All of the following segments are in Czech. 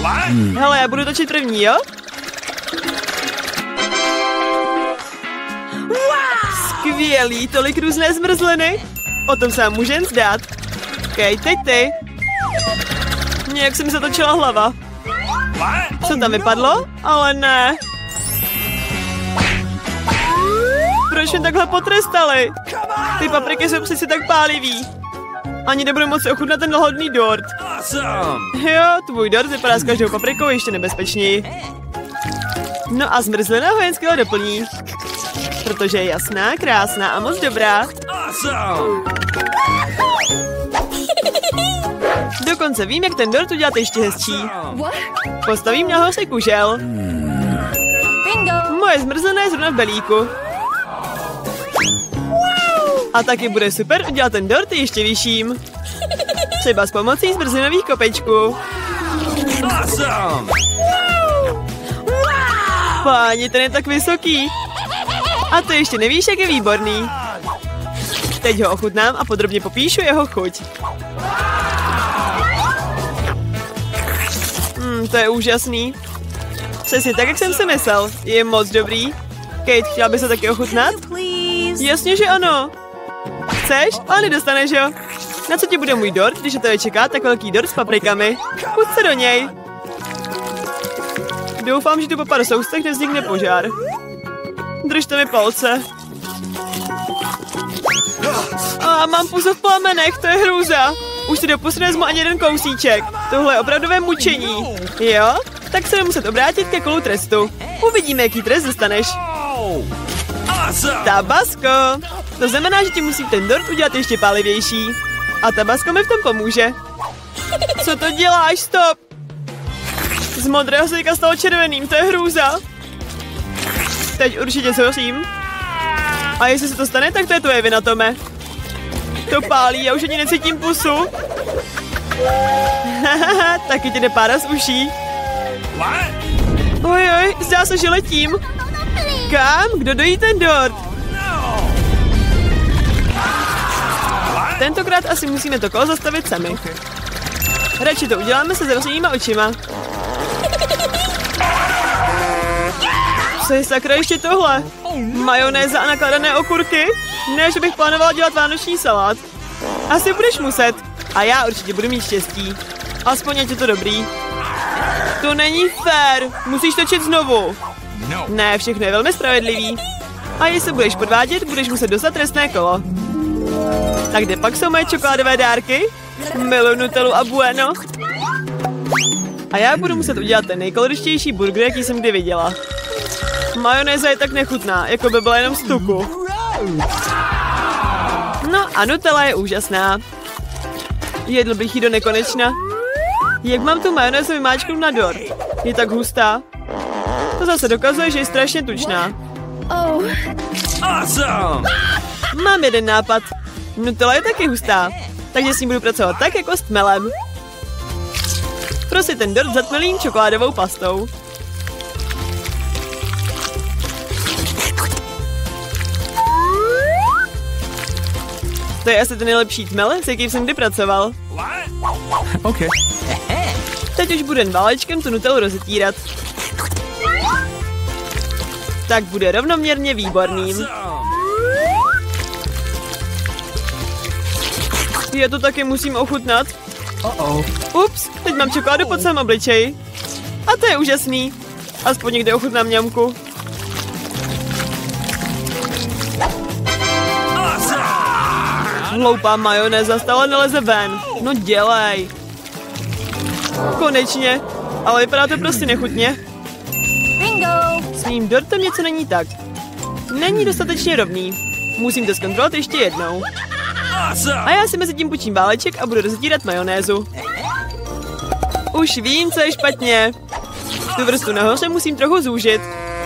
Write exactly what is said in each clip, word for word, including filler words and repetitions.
Hmm. Hele, já budu točit první, jo? Skvělý, tolik různé zmrzliny. O tom se vám může jen zdát. Okej, teď ty. Nějak se mi zatočila hlava. Co tam vypadlo? Ale ne. Proč mě takhle potrestali? Ty papriky jsou přeci tak pálivý. Ani nebudu moci ochutnat ten hodný dort. Jo, tvůj dort vypadá s každou paprikou ještě nebezpečněji. No a zmrzlina ho jen skvěle doplní. Protože je jasná, krásná a moc dobrá. Dokonce vím, jak ten dort udělat ještě hezčí. Postavím na hoře kužel. Moje zmrzlina je zrovna v belíku. A taky bude super udělat ten dort ještě vyšším. Třeba s pomocí zmrzlinových kopečků. Páni, ten je tak vysoký. A to ještě nevíš, jak je výborný. Teď ho ochutnám a podrobně popíšu jeho chuť. Hmm, to je úžasný. Přesně tak, jak jsem si myslel. Je moc dobrý. Kate, chtěla by se taky ochutnat? Jasně, že ano. Chceš? Ale nedostaneš, jo? Na co ti bude můj dort, když to je čeká tak velký dort s paprikami? Půjď se do něj. Doufám, že tu po pár soustech nevznikne požár. Držte mi palce. A mám pusu v plamenech, to je hrůza. Už si doposud nezmu ani jeden kousíček. Tohle je opravdové mučení. Jo? Tak se muset obrátit ke kolu trestu. Uvidíme, jaký trest dostaneš. Tabasko. To znamená, že ti musí ten dort udělat ještě pálivější. A tabasko mi v tom pomůže. Co to děláš? Stop. Z modrého se teďka stalo červeným, to je hrůza. Teď určitě souhlasím. A jestli se to stane, tak to je tvoje vina, Tome. To pálí, já už ani necítím pusu. Hahaha, taky ti jde pára z uší. Ojoj, zdá se, že letím. Kam? Kdo dojí ten dort? Tentokrát asi musíme to kolo zastavit sami. Radši to uděláme se zavřenýma očima. Co je sakra ještě tohle? Majonéza a nakladané okurky? Ne, že bych plánovala dělat vánoční salát. Asi budeš muset. A já určitě budu mít štěstí. Aspoň je to dobrý. To není fér. Musíš točit znovu. Ne, všechno je velmi spravedlivý. A jestli budeš podvádět, budeš muset dostat trestné kolo. Tak kde pak jsou moje čokoládové dárky? Miluji Nutellu a Bueno. A já budu muset udělat ten nejkoloričtější burger, jaký jsem kdy viděla. Majonéza je tak nechutná, jako by byla jenom z tuku. No a Nutella je úžasná. Jedl bych jí do nekonečna. Jak mám tu majonézu vymáčknout na dort? Je tak hustá. To zase dokazuje, že je strašně tučná. Mám jeden nápad. Nutella je taky hustá, takže s ní budu pracovat tak jako s tmelem. Prostě ten dort zatmelím čokoládovou pastou. To je asi ten nejlepší tmel, s jakým jsem kdy pracoval. Okay. Teď už budu jen válečkem tu Nutellu rozetírat. Tak bude rovnoměrně výborným. Já to taky musím ochutnat. Uh-oh. Ups, teď mám čokoládu pod celém obličeji. A to je úžasný. Aspoň někde ochutnám ňamku. Hloupá majonéza stále neleze ven. No dělej. Konečně. Ale vypadá to prostě nechutně. S mým dortem něco není tak. Není dostatečně rovný. Musím to zkontrolovat ještě jednou. A já si mezi tím půjčím váleček a budu roztírat majonézu. Už vím, co je špatně. Tu vrstvu nahoře musím trochu zúžit.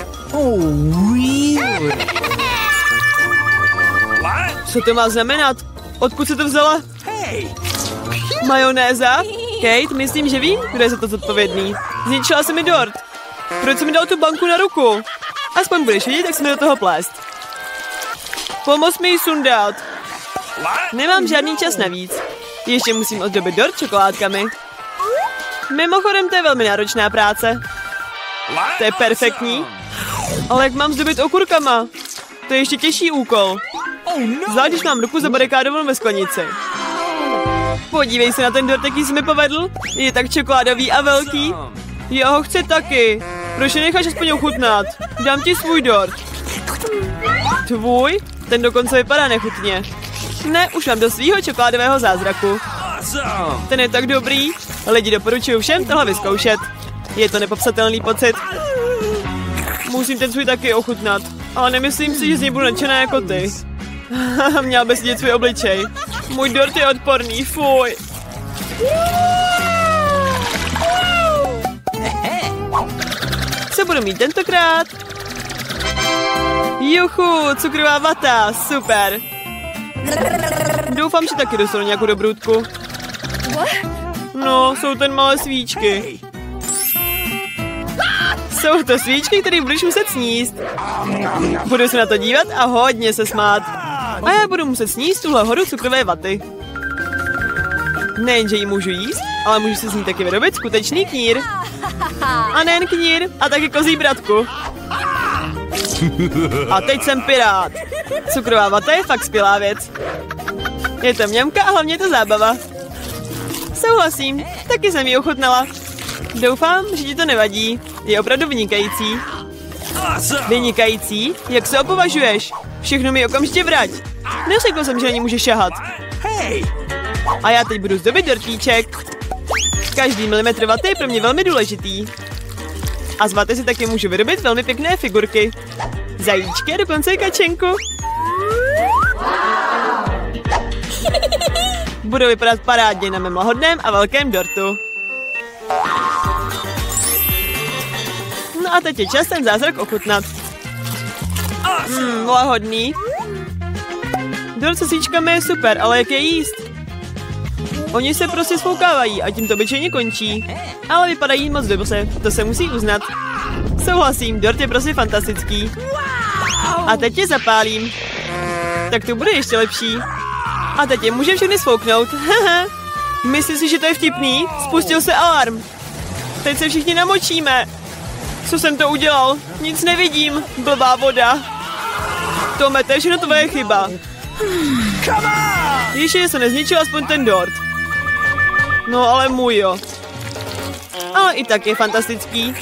Co to má znamenat? Odkud se to vzala? Majonéza? Kate, myslím, že vím, kdo je za to zodpovědný. Zničila se mi dort. Proč jsi mi dal tu banku na ruku? Aspoň budeš vidět, jak se mi do toho plést. Pomoz mi ji sundat. Nemám žádný čas navíc. Ještě musím ozdobit dort čokoládkami. Mimochodem, to je velmi náročná práce. To je perfektní. Ale jak mám zdobit okurkama? To je ještě těžší úkol. Zvlášť, když mám ruku zabarikádovanou ve sklenici. Podívej se na ten dort, jaký jsi mi povedl. Je tak čokoládový a velký. Já ho chci taky. Proč necháš aspoň ochutnat? Dám ti svůj dort. Tvůj? Ten dokonce vypadá nechutně. Ne, už mám do svýho čokoládového zázraku. Ten je tak dobrý. Lidi doporučuju všem tohle vyzkoušet. Je to nepopsatelný pocit. Musím ten svůj taky ochutnat. Ale nemyslím si, že z něj budu nadšená jako ty. Měl bys vidět svůj obličej. Můj dort je odporný, fuj. Co budu mít tentokrát? Juchu, cukrová vata, super. Doufám, že taky dostanu nějakou dobrůdku. No, jsou ten malé svíčky. Jsou to svíčky, které budeš muset sníst. Budu se na to dívat a hodně se smát. A já budu muset sníst tuhle horu cukrové vaty. Nejenže ji můžu jíst, ale můžu si z ní taky vyrobit skutečný knír. A nejen knír, a taky kozí bratku. A teď jsem pirát. Cukrová vata je fakt skvělá věc. Je to mňamka a hlavně je to zábava. Souhlasím, taky jsem ji ochutnala. Doufám, že ti to nevadí. Je opravdu vynikající. Vynikající? Jak se opovažuješ? Všechno mi okamžitě vrať. Neřekl jsem, že na ní můžeš šahat. A já teď budu zdobit dortíček. Každý milimetr vaty je pro mě velmi důležitý. A z vaty si taky můžu vyrobit velmi pěkné figurky. Zajíčky a dokonce kačenku. Budu vypadat parádně na mém lahodném a velkém dortu. No a teď je čas ten zázrak ochutnat. Mmm, lahodný. Dort se svíčkami je super, ale jak je jíst? Oni se prostě svoukávají a tím to obyčejně končí. Ale vypadají moc dobře, to se musí uznat. Souhlasím, dort je prostě fantastický. A teď je zapálím. Tak to bude ještě lepší. A teď je může všechny svouknout. Myslíš si, že to je vtipný? Spustil se alarm. Teď se všichni namočíme. Co jsem to udělal? Nic nevidím. Blbá voda. Tome, to je všechno tvoje chyba. Ještě se nezničil aspoň ten dort. No ale můj jo. Ale i tak je fantastický.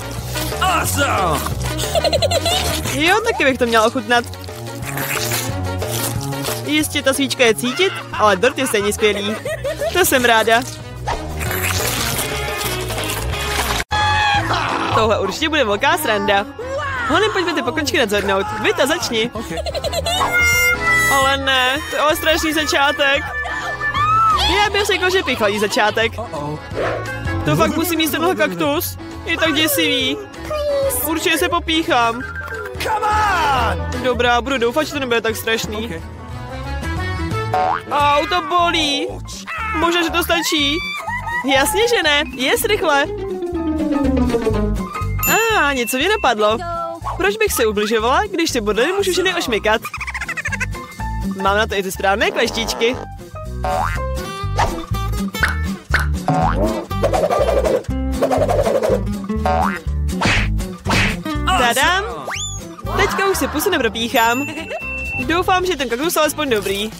Jo, taky bych to měla ochutnat. Jistě ta svíčka je cítit, ale dort je stejně skvělý. To jsem ráda. Tohle určitě bude velká sranda. Hony, pojďme ty pokončky nadzornout. Vita, začni. Ale ne, to je ale strašný začátek. Já bych řekl, že pichlý začátek. To fakt musím jíst tenhle kaktus. Je tak děsivý. Určitě se popíchám. Dobrá, budu doufat, že to nebude tak strašný. Au, to bolí. Možná, že to stačí. Jasně, že ne. Jest rychle. A ah, něco mě napadlo. Proč bych se ubližovala, když se bordely můžu ženy ošmikat? Mám na to i ty správné kleštičky. Tadám! Teďka už se pusu nepropíchám. Doufám, že ten kaktus je alespoň dobrý.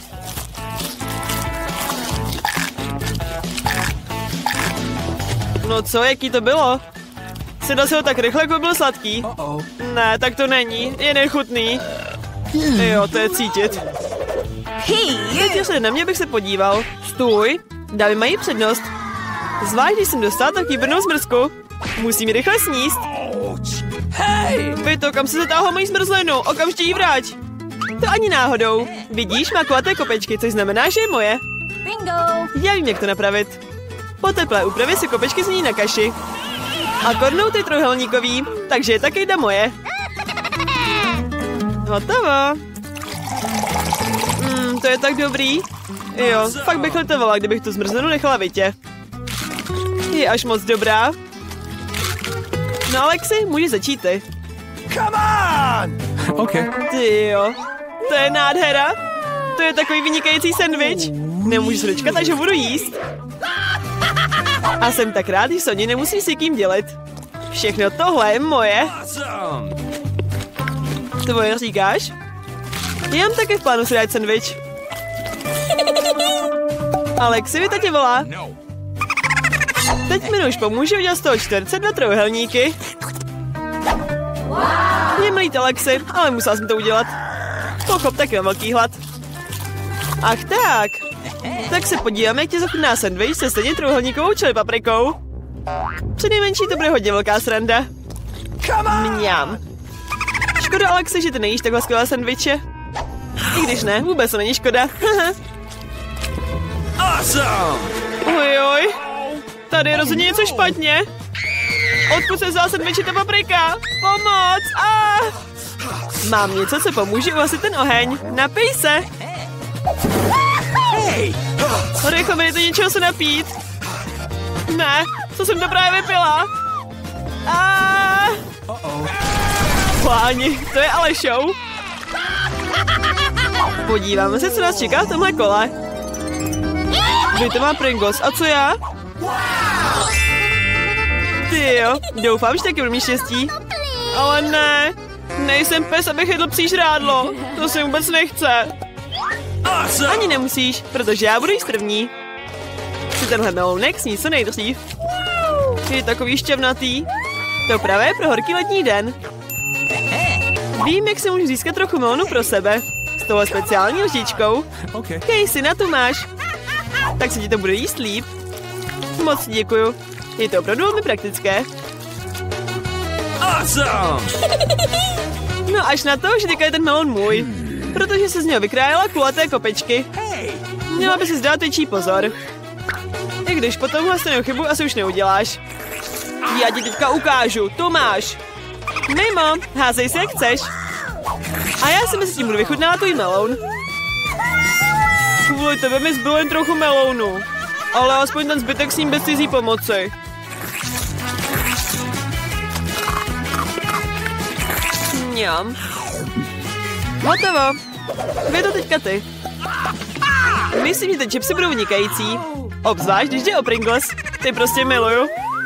No co, jaký to bylo? Sedal se ho tak rychle, jako byl sladký. Ne, tak to není, je nechutný. Jo, to je cítit. Teď jestli na mě bych se podíval. Stůj, dávy mají přednost. Zvlášť, když jsem dostal takový brnou zmrzku. Musím ji rychle sníst. Vito, kam se zatáhla mojí zmrzlinu? Okamžitě ji vrať. To ani náhodou. Vidíš, má kulaté kopečky, což znamená, že je moje. Bingo! Já vím, jak to napravit. Po teplé úpravě se kopečky změní na kaši. A kornout je trojúhelníkový, takže je taky jde moje. Hotovo. Mm, to je tak dobrý. Jo, fakt bych letovala, kdybych tu zmrzlinu nechala Vitě. Je až moc dobrá. No Alexi, můžeš začít ty. Come on! Okay. Ty jo, to je nádhera. To je takový vynikající sendvič. Nemůžu se dočkat, takže budu jíst. A jsem tak rád, že Soni nemusí si kým dělit. Všechno tohle je moje. Tvoje říkáš? Já mám také v plánu si dát sandwich. Alexi, mi tě volá. Teď mi už pomůže udělat z toho čtverce dva trojúhelníky. Je mi líto, Alexi, ale musela jsem to udělat. Pochop, tak mám velký hlad. Ach tak. Tak se podíváme, jak tě zachutná sandwich se stejně trojúhelníkovou čili paprikou. Přinejmenší to bude hodně velká sranda. Mňam. Škoda, Alexi, že ty nejíš takhle skvělé sandwiche. I když ne, vůbec to není škoda. Ojoj. Tady je rozhodně něco špatně. Odkud se vzala sandwiche ta paprika? Pomoc! Ah! Mám něco, co pomůže uhasit ten oheň. Napij se. Rychle mi dejte něčeho se napít. Ne, co jsem to právě vypila? Ah! Páni, to je ale show. Podíváme se, co nás čeká v tomhle kole. Vy to má Pringles, a co já? Ty jo, doufám, že taky budu mít štěstí. Ale ne, nejsem pes, abych jedl psí žrádlo. To se vůbec nechce. Ani nemusíš, protože já budu jíst první. Si tenhle melounek sní co nejdřív. Je takový šťavnatý. To právě pro horký letní den. Vím, jak si můžu získat trochu melounu pro sebe. S touhle speciální lžičkou. Casey, na tu máš. Tak se ti to bude jíst líp. Moc děkuju. Je to opravdu velmi praktické. Awesome! No až na to, že teďka je ten melon můj. Protože se z něho vykrájela kulaté kopečky. Měla by si dát větší pozor. I když po tomhle stejnou chybu asi už neuděláš. Já ti teďka ukážu, tu máš. Mimo, házej se jak chceš. A já si mezi tím budu vychutnávat tvůj meloun. Kvůli tebe mi zbylo jen trochu melounu. Ale aspoň ten zbytek s ním bez cizí pomoci. Mňam. Hotovo. Kde to teďka ty? Myslím, že ty čipsy budou vynikající. Obzvlášť, když jde o Pringles. Ty prostě miluju.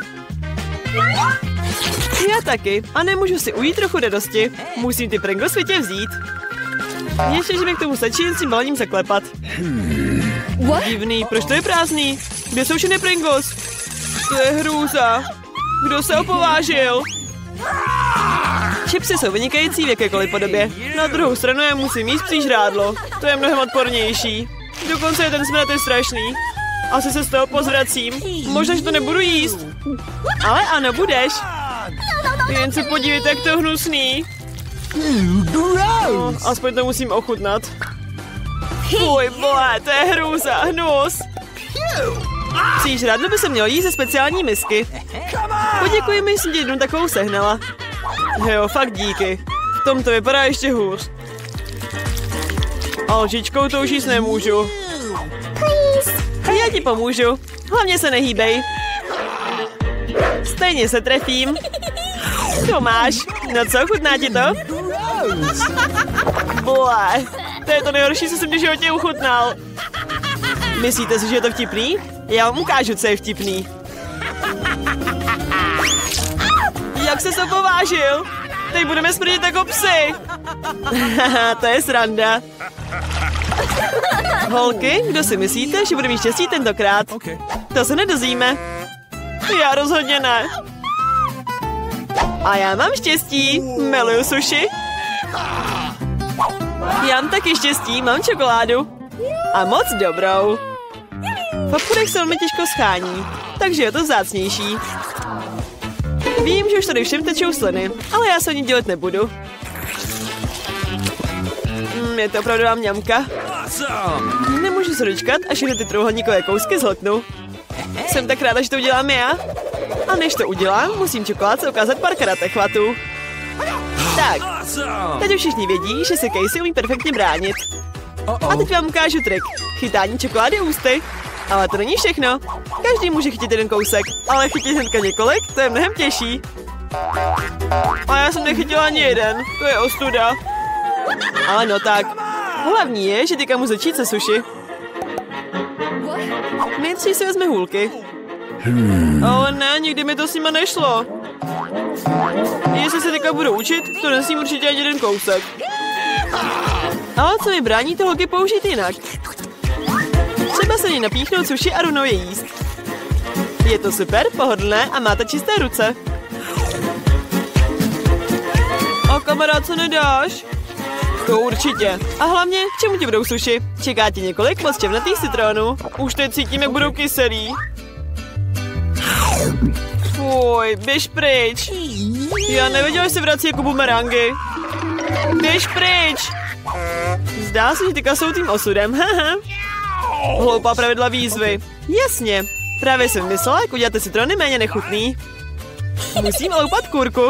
Já taky. A nemůžu si ujít trochu radosti. Musím ty Pringles světě vzít. Ještě, že mi k tomu stačí jen s tím balením zaklepat. Divný, proč to je prázdný? Kde jsou všechny Pringles? To je hrůza. Kdo se opovážil? Chipsy jsou vynikající v jakékoliv podobě. Na druhou stranu je musím jíst psí žrádlo. To je mnohem odpornější. Dokonce je ten smrad je strašný. Asi se z toho pozvracím. Možná, že to nebudu jíst. Ale ano, budeš. Jen se podívejte, jak to je hnusný. No, aspoň to musím ochutnat. Fuj, bohe, to je hrůza, hnus. Psí žrádlo by se mělo jíst ze speciální misky. Poděkuji mi, že jsem ti jednou takovou sehnala. Jo, fakt díky. V tom to vypadá ještě hůř. A lžičkou to už jíst nemůžu. Já ti pomůžu. Hlavně se nehýbej. Stejně se trefím. To máš. No co, chutná ti to? Ble. To je to nejhorší, co jsem v životě uchutnal. Myslíte si, že je to vtipný? Já vám ukážu, co je vtipný. Jak jsi se povážil? Teď budeme smrdit jako psy. To je sranda. Holky, kdo si myslíte, že bude mít štěstí tentokrát? To se nedozvíme. Já rozhodně ne. A já mám štěstí. Miluju sushi. Já mám taky štěstí, mám čokoládu. A moc dobrou. V obchodech se velmi těžko schání, takže je to vzácnější. Vím, že už tady všem tečou sliny, ale já se o ní dělat nebudu. Mm, je to opravdová mňamka. Nemůžu se dočkat, až jen ty trojúhelníkové kousky zhltnu. Jsem tak ráda, že to udělám já. A než to udělám, musím čokoládce ukázat pár karate chvatů. Tak, teď už všichni vědí, že se Casey umí perfektně bránit. A teď vám ukážu trik. Chytání čokolády ústy. Ale to není všechno. Každý může chytit jeden kousek, ale chytit hnedka několik, to je mnohem těžší. A já jsem nechytila ani jeden, to je ostuda. Ale no tak. Hlavní je, že teďka můžu začít se sushi. Nejdřív si vezme hůlky. Ale ne, nikdy mi to s nima nešlo. Jestli se teďka budu učit, to nesmím určitě ani jeden kousek. Ale co mi brání to holky použít jinak? Třeba se ní napíchnout suši a rovnou je jíst. Je to super, pohodlné a máte čisté ruce. A kamarád, co nedáš? To určitě. A hlavně, k čemu ti budou suši? Čeká ti několik moc čevnatých citronů. Už teď cítím, jak budou kyselý. Fuj, běž pryč. Já nevěděla, že se vrací jako bumerangy. Běž pryč. Zdá se, že tyka jsou tím osudem, haha. Hloupá pravidla výzvy. Jasně, právě jsem myslela, jak uděláte citrony méně nechutný. Musím loupat kurku.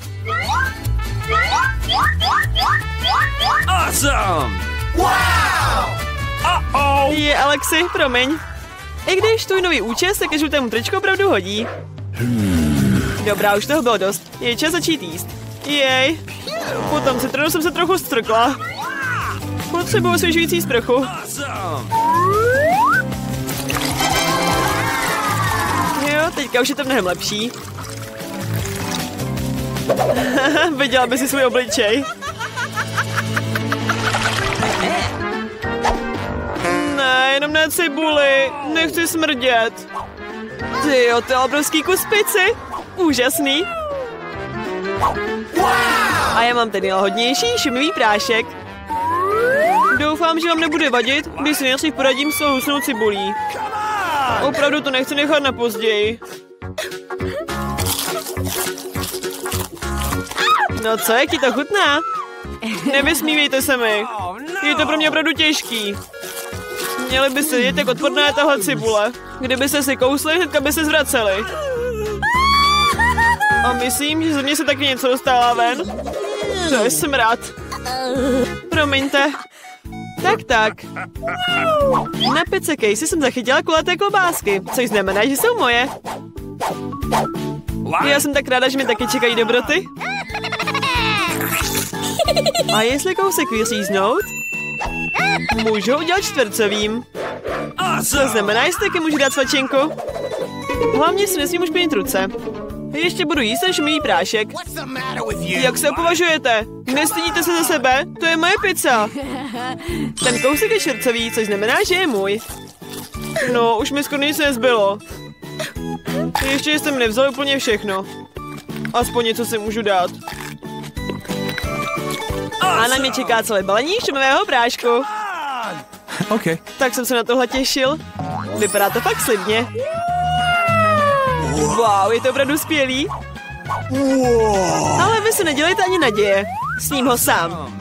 Awesome! Wow! Uh-oh! Je, Alexi, promiň. I když tvůj nový účes se ke žlutému tričku opravdu hodí. Dobrá, už toho bylo dost. Je čas začít jíst. Jej. Po tom citronu jsem se trochu strkla. Potřebuji osvěžující sprchu. Jo, teďka už je to mnohem lepší. Viděla by si svůj obličej. Ne, jenom ne cibuli. Nechci smrdět. Tyjo, to je obrovský kus pici. Úžasný. A já mám ten nejlahodnější šumivý prášek. Doufám, že vám nebude vadit, když si nejdřív poradím s tou husnou cibulí. Opravdu to nechci nechat na později. No co, jak ti to chutná? Nevysmívejte se mi. Je to pro mě opravdu těžký. Měli by se jet, jak odporná je tahle cibule. Kdyby se si kousli, hnedka by se zvraceli. A myslím, že ze mě se taky něco dostává ven. To je smrad. Promiňte. Tak, tak. Na pizze Casey jsem zachytila kulaté klobásky, což znamená, že jsou moje. Já jsem tak ráda, že mi taky čekají dobroty. A jestli kousek vyříznout, můžu udělat čtvercovým. To znamená, že si taky můžu dát svačinku. Hlavně si nesmím už pěnit ruce. Ještě budu jíst ten šumivý prášek. Jak se opovažujete? Nestydíte se za sebe? To je moje pizza. Ten kousek je čtvercový, což znamená, že je můj. No, už mi skoro nic nezbylo. Ještě jste mi nevzali úplně všechno. Aspoň něco si můžu dát. A na mě čeká celé balení šumivého prášku. OK. Tak jsem se na tohle těšil. Vypadá to fakt slibně. Wow, je to opravdu skvělý. Ale vy se nedělejte ani naděje. Sním ho sám.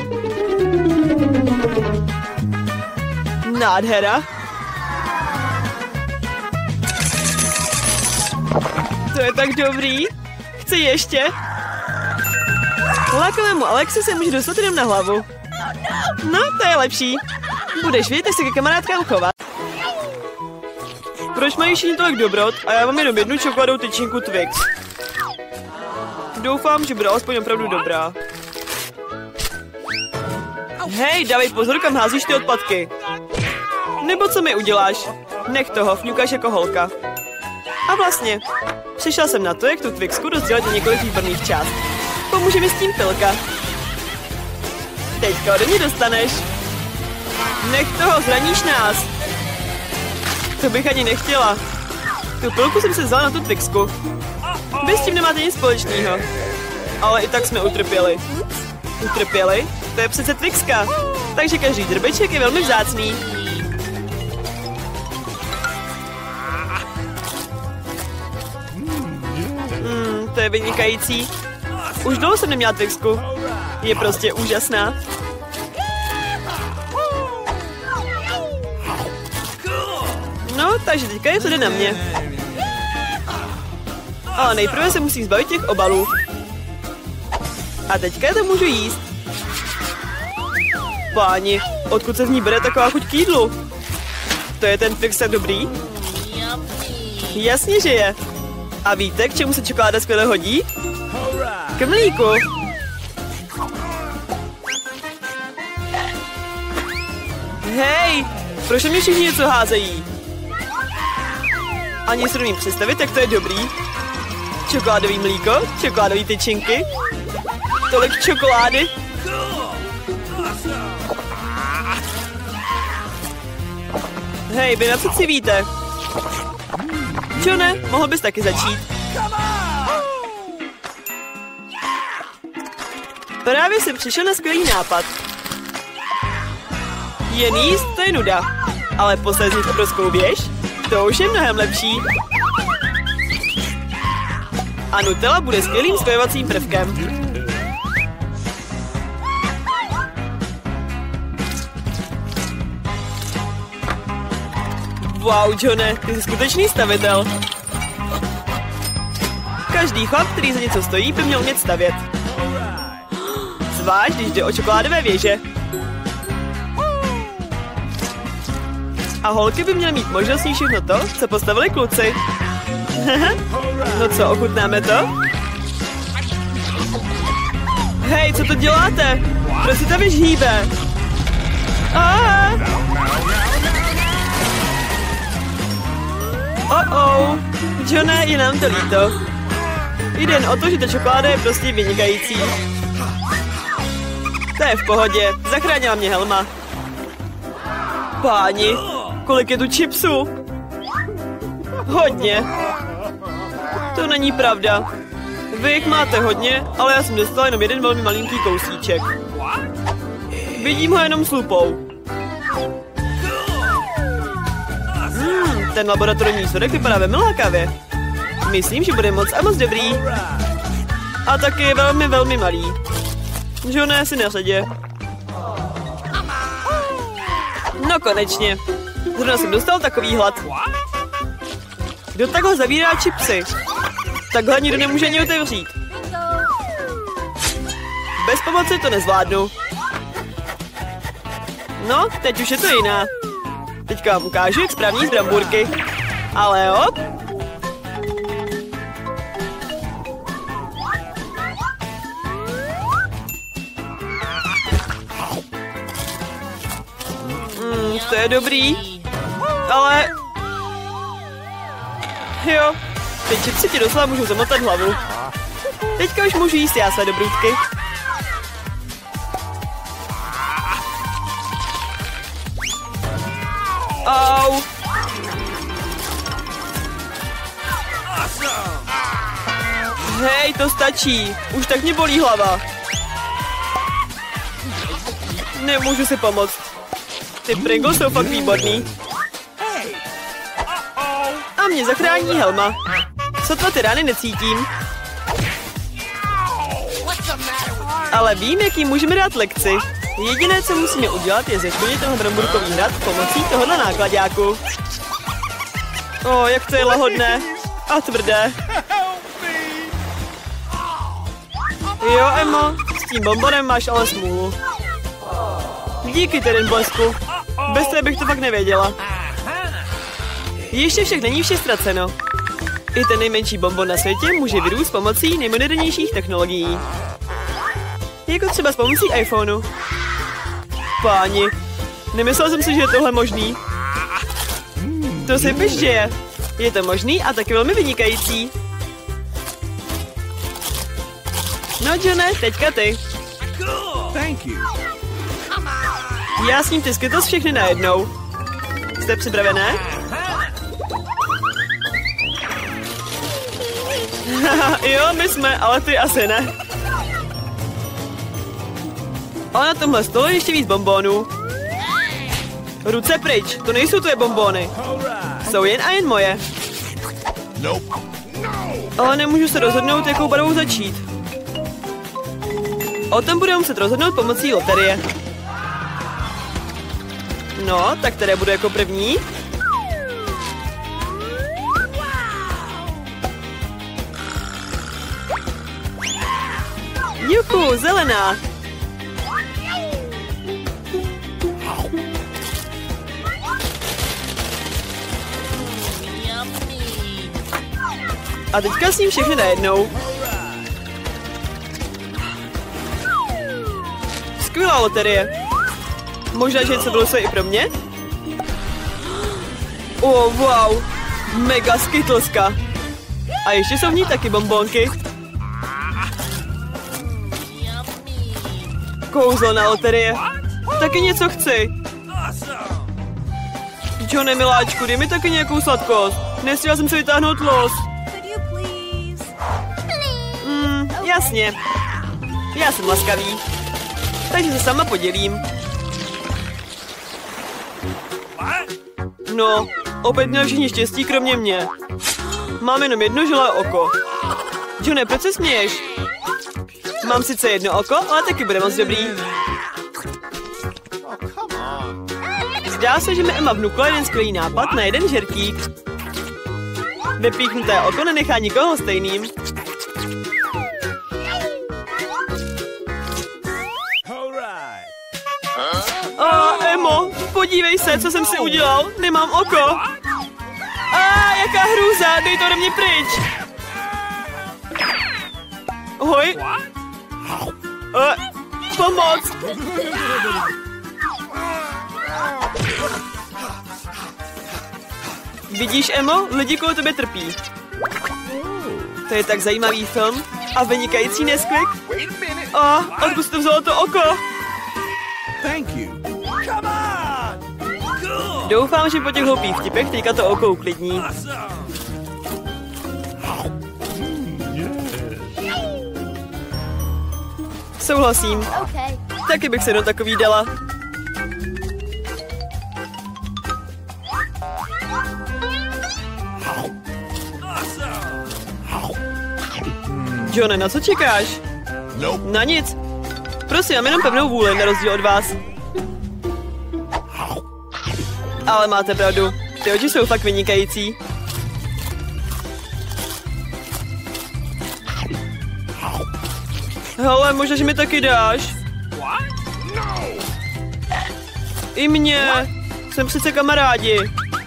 Nádhera. To je tak dobrý. Chci ještě. Lákavému Alexi se může dostat jenom na hlavu. No, to je lepší. Budeš vědět, jak se ke kamarádkám chovat. Proč mají všichni tolik dobrot a já mám jenom jednu čokoládovou tyčinku Twix? Doufám, že bude alespoň opravdu dobrá. Hej, dávej pozor, kam házíš ty odpadky. Nebo co mi uděláš? Nech toho, fňukáš jako holka. A vlastně, přišla jsem na to, jak tu Twixku rozdělit na několik výborných část. Pomůže mi s tím pilka. Teďka ode mě dostaneš. Nech toho, zraníš nás. To bych ani nechtěla. Tu pilku jsem se vzala na tu Twixku. Vy s tím nemáte nic společného. Ale i tak jsme utrpěli. Utrpěli? To je přece Twixka. Takže každý drbeček je velmi vzácný. Hmm, to je vynikající. Už dlouho jsem neměla Twixku. Je prostě úžasná. No, takže teďka je to jde na mě. Ale nejprve se musím zbavit těch obalů. A teďka to můžu jíst. Páni, odkud se v ní bere taková chuť k jídlu? To je ten Twix tak dobrý? Jasně, že je. A víte, k čemu se čokoláda skvěle hodí? K mlíku. Hej, proč mi všichni něco házejí? Ani si nemím představit, jak to je dobrý. Čokoládový mlíko, čokoládový tyčinky. Tolik čokolády. Hej, vy na co si víte? Johne, mohl bys taky začít. Právě jsem přišel na skvělý nápad. Jen jíst, to je nuda. Ale poslezit obrovskou věž, to už je mnohem lepší. A Nutella bude skvělým spojovacím prvkem. Wow, Johne, ty jsi skutečný stavitel. Každý chlap, který za něco stojí, by měl umět stavět. Zvlášť, když jde o čokoládové věže. A holky by měly mít možnost snížit všechno to, co postavili kluci. No co, ochutnáme to? Hej, co to děláte? Proč si ta věž hýbe? Aha. Oh oh, Johne, je nám to líto. Jde jen o to, že ta čokoláda je prostě vynikající. To je v pohodě, zachránila mě Helma. Páni, kolik je tu chipsů? Hodně. To není pravda. Vy jich máte hodně, ale já jsem dostala jenom jeden velmi malinký kousíček. Vidím ho jenom s lupou. Hmm, ten laboratorní vzorek vypadá velmi lákavě. Myslím, že bude moc a moc dobrý. A taky je velmi, velmi malý. Johne, si na řadě. No konečně. Zrovna jsem dostal takový hlad. Kdo takhle zavírá čipsy? Takhle nikdo nemůže ani otevřít. Bez pomoci to nezvládnu. No, teď už je to jiná. Teďka vám ukážu, jak správně z bramburky. Ale hop. Mm, to je dobrý. Ale... Jo, teď čipsy ti doslova můžu zamotat hlavu. Teďka už můžu jíst já své dobrůdky. Au. Hej, to stačí. Už tak mě bolí hlava. Nemůžu si pomoct. Ty Pringles jsou fakt výborný. A mě zachrání Helma. Sotva ty rány necítím. Ale vím, jak jí můžeme dát lekci. Jediné, co musíme udělat, je zeškodit tenhle bramburkový hrad pomocí tohohle nákladáku. O, jak to je lahodné. A tvrdé. Jo, Emmo, s tím bombonem máš ale smůlu. Díky, Terén Blesku. Bez té bych to fakt nevěděla. Ještě však není vše ztraceno. I ten nejmenší bonbon na světě může vyrůst pomocí nejmodernějších technologií. Jako třeba s pomocí iPhoneu. Páni, nemyslel jsem si, že je tohle možný. To si piš, že je. Je to možný a taky velmi vynikající. No, Johne, teďka ty. Thank you. Já s ním ty Skittles všechny najednou. Jste připravené? Jo, my jsme, ale ty asi ne. A na tomhle stole ještě víc bonbonů. Ruce pryč, to nejsou tvoje bonbony. Jsou jen a jen moje. Ale nemůžu se rozhodnout, jakou barvou začít. O tom budeme muset rozhodnout pomocí loterie. No, tak které bude jako první? Juchu, zelená. A teďka s ním všechny najednou. Skvělá loterie. Možná, že něco vylosuje i pro mě? Oh, wow. Mega skytleska. A ještě jsou v ní taky bonbonky. Kouzlo loterie. Taky něco chci. Johne, miláčku, dej mi taky nějakou sladkost. Nestihla jsem se vytáhnout los. Mm, jasně. Já jsem laskavý. Takže se sama podělím. No, opět měl všichni štěstí, kromě mě. Mám jenom jedno žilé oko. Johne, proč se směješ? Mám sice jedno oko, ale taky bude moc dobrý. Zdá se, že mi Emma vnukla jeden skvělý nápad na jeden žertík. Vypíchnuté oko nenechá nikoho stejným. A Emo, podívej se, co jsem si udělal. Nemám oko. A jaká hrůza, dej to ode mě pryč. Hoj. A, pomoc. Vidíš, Emo, lidi kolem tebe trpí. To je tak zajímavý film a vynikající nesklik. A odkud jsi to vzalo to oko? Thank you. Doufám, že po těch hloupých vtipech teďka to oko uklidní. Souhlasím. Taky bych se do takový dala. Johne, na co čekáš? Na nic. Prosím, mám jenom pevnou vůli, na rozdíl od vás. Ale máte pravdu, ty oči jsou fakt vynikající. Hele, možná, že mi taky dáš. I mě. Jsem přece kamarádi.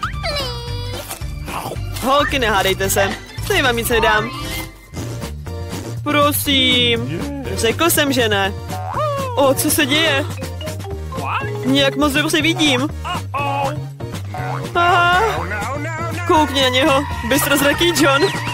Holky, nehádejte se. Stejně vám nic nedám. Prosím. Řekl jsem, že ne. O, co se děje? Nějak moc dobře vidím. Aha. Koukni na něho. Bystrozraký John.